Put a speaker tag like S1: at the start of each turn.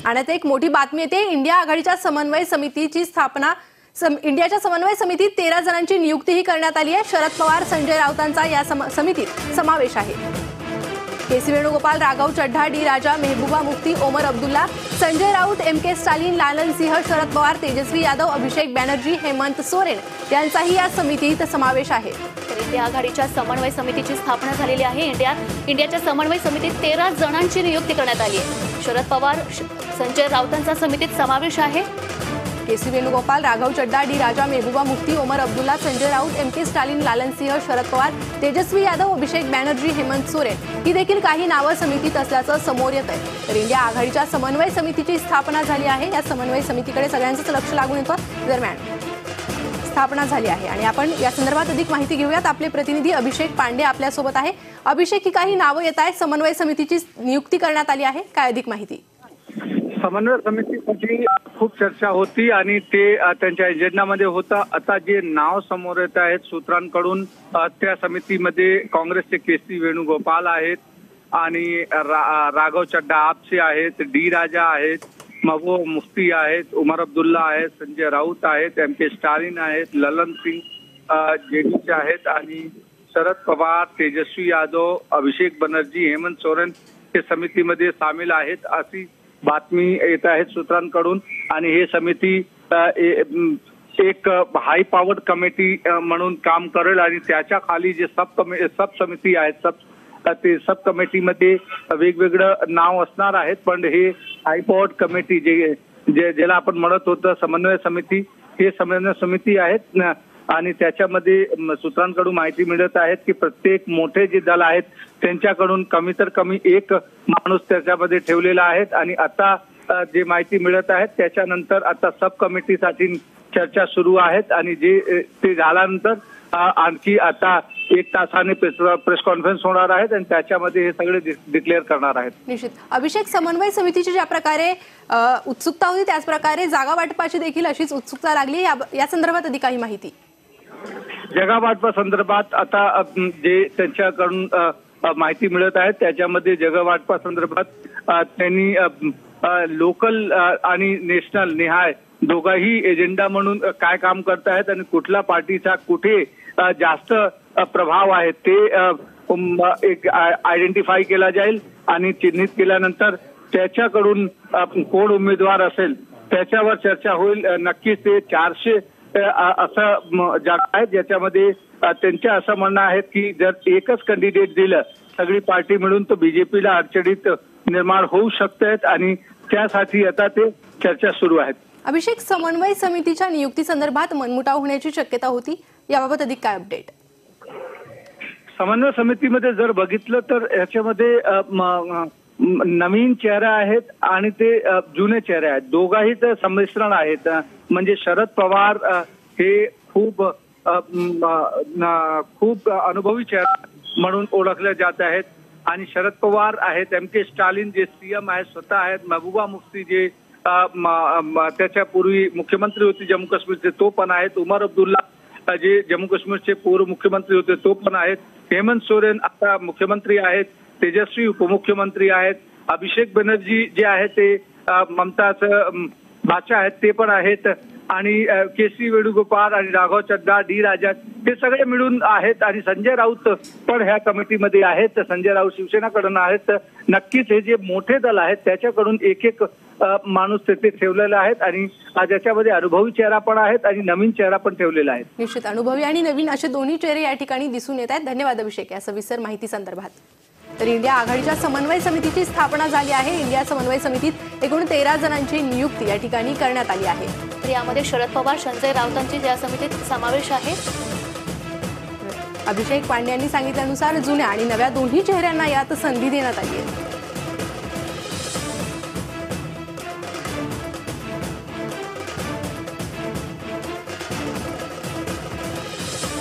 S1: आणि आता एक मोठी बातमी येते। इंडिया आघाडीच्या समन्वय समितीची स्थापना इंडियाच्या समन्वय समितीत 13 जणांची नियुक्तीही करण्यात आली आहे। शरद पवार, संजय राऊतांचा या समितीत समावेश आहे। केसी वेणुगोपाल, राघव चड्ढा, डी राजा, मेहबूबा मुफ्ती, ओमर अब्दुल्ला, संजय राऊत, एम.के. स्टालिन, लालन सिंह, शरद पवार, तेजस्वी यादव, अभिषेक बॅनर्जी, हेमंत सोरेन यांचाही या समितीत समावेश आहे।
S2: इंडिया आघाडीच्या समन्वय समितीची स्थापना झालेली आहे। इंडियाच्या समन्वय समितीत 13 जणांची नियुक्ती करण्यात आली आहे। शरद पवार, संजय राऊतांचा समितीत समावेश आहे।
S1: केसी वेणुगोपाल, राघव चड्ढा, डी राजा, मेहबूबा मुफ्ती, ओमर अब्दुल्ला, संजय राऊत, एम.के. स्टालिन, लालन सिंह, शरद पवार, तेजस्वी यादव, अभिषेक बॅनर्जी, हेमंत सोरेन ही देखील काही नावं समितीत असल्याचं समोर येत आहे। तर इंडिया आघाडीच्या समन्वय समितीची स्थापना झाली आहे। या समन्वय समितीकडे सगळ्यांचंच लक्ष लागून येतं। दरम्यान स्थापना झाली आहे आणि आपण या संदर्भात अधिक माहिती घेऊयात। आपले प्रतिनिधी अभिषेक पांडे आपल्यासोबत आहे। अभिषेक, ही काही नावं येत आहेत, समन्वय समितीची नियुक्ती करण्यात आली आहे, काय अधिक माहिती?
S3: समन्वय समितीची खूप चर्चा होती आणि ते त्यांच्या एजेंडामध्ये होता। आता जे नाव समोर येत आहेत सूत्रांकडून, त्या समितीमध्ये काँग्रेसचे केसी वेणुगोपाल आहेत आणि राघव चड्ढा आपचे आहेत, डी राजा आहेत, महबूबा मुफ्ती आहेत, उमर अब्दुल्ला आहेत, संजय राऊत आहेत, एम.के. स्टालिन आहेत, ललन सिंह जेडीचे आहेत आणि शरद पवार, तेजस्वी यादव, अभिषेक बॅनर्जी, हेमंत सोरेन हे समितीमध्ये सामील आहेत अशी बातमी येत आहेत सूत्रांकडून। आणि हे समिती एक हाय पॉवर्ड कमिटी म्हणून काम करेल आणि त्याच्या खाली जे सब समिती आहेत ते सब कमिटीमध्ये वेगवेगळं नाव असणार आहेत। पण हे हाय पॉवर्ड कमिटी ज्याला आपण म्हणत होतं समन्वय समिती, हे समन्वय समिती आहेत आणि त्याच्यामध्ये सूत्रांकडून माहिती मिळत आहेत की प्रत्येक मोठे जे दल आहेत त्यांच्याकडून कमी तर कमी एक माणूस त्याच्यामध्ये ठेवलेला आहे। आणि आता जे माहिती मिळत आहेत त्याच्यानंतर आता सब कमिटीसाठी चर्चा सुरू आहेत आणि जे ते झाल्यानंतर आणखी आता 1 तासाने प्रेस कॉन्फरन्स होणार आहेत आणि त्याच्यामध्ये हे सगळे डिक्लेअर करणार आहेत।
S1: निश्चित अभिषेक, समन्वय समितीची ज्या प्रकारे उत्सुकता होती त्याच प्रकारे जागा वाटपाची देखील अशीच उत्सुकता लागली, या संदर्भात अधिक काही माहिती?
S3: जागा वाटपा संदर्भात आता जे त्यांच्याकडून माहिती मिळत आहे त्याच्यामध्ये जागा वाटपा संदर्भात त्यांनी लोकल आणि नॅशनल निहाय दोघाही एजेंडा म्हणून काय काम करत आहेत आणि कुठल्या पार्टीचा कुठे जास्त प्रभाव आहे ते एक आयडेंटिफाय केला जाईल आणि चिन्हित केल्यानंतर त्याच्याकडून कोण उमेदवार असेल त्याच्यावर चर्चा होईल। नक्कीच ते 400 असं जागा आहेत ज्याच्यामध्ये त्यांच्या असं म्हणणं आहे की जर एकच कॅन्डिडेट दिलं सगळी पार्टी मिळून तर बीजेपीला अडचणीत निर्माण होऊ शकतात आणि त्यासाठी आता ते चर्चा सुरू आहेत।
S1: अभिषेक, समन्वय समितीच्या नियुक्ती संदर्भात मनमुटाव होण्याची शक्यता होती, याबाबत अधिक काय अपडेट?
S3: समन्वय समितीमध्ये जर बघितलं तर याच्यामध्ये नवीन चेहरे आहेत आणि ते जुने चेहरे आहेत, दोघाही तर संमिश्रण आहेत। म्हणजे शरद पवार हे खूप अनुभवी चेहरा म्हणून ओळखले जात आहेत आणि शरद पवार आहेत, एम.के. स्टालिन जे सीएम आहेत स्वतः आहेत, महबूबा मुफ्ती जे त्याच्या पूर्वी मुख्यमंत्री होते जम्मू काश्मीरचे तो पण आहेत, उमर अब्दुल्ला जे जम्मू काश्मीरचे पूर्व मुख्यमंत्री होते तो पण आहेत, हेमंत सोरेन आता मुख्यमंत्री आहेत, तेजस्वी उपमुख्यमंत्री आहेत, अभिषेक बॅनर्जी जे आहेत ते ममताचं भाचा आहेत ते पण आहेत आणि केसी वेणुगोपाल आणि राघव चड्ढा, डी राजा हे सगळे मिळून आहेत आणि संजय राऊत पण ह्या कमिटीमध्ये आहेत। संजय राऊत शिवसेनाकडून आहेत। नक्कीच हे जे मोठे दल आहेत त्याच्याकडून एक माणूस तिथे ठेवलेला आहे आणि ज्याच्यामध्ये अनुभवी चेहरा पण आहेत आणि नवीन चेहरा पण ठेवलेला आहे।
S1: निश्चित अनुभवी आणि नवीन असे दोन्ही चेहरे या ठिकाणी दिसून येत आहेत। धन्यवाद अभिषेक या सविस्तर माहिती संदर्भात। तर इंडिया आघाडीच्या समन्वय समितीची स्थापना झाली आहे। इंडिया समन्वय समितीत एकूण 13 जणांची नियुक्ती या ठिकाणी करण्यात आली आहे।
S2: तर यामध्ये शरद पवार, संजय राऊतांची या समितीत समावेश आहे।
S1: अभिषेक पांडे यांनी सांगितल्यानुसार जुन्या आणि नव्या दोन्ही चेहऱ्यांना यात संधी देण्यात आली आहे।